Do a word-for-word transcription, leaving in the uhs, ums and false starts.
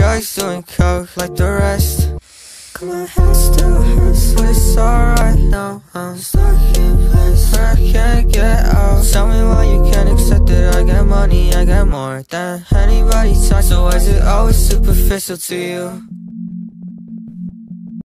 drugs, doing coke like the rest. Got my head still hurts, but it's alright now. I'm stuck in place where I can't get out. Tell me why you can't accept it. I got money, I got more than anybody talks. So why is it always superficial to you?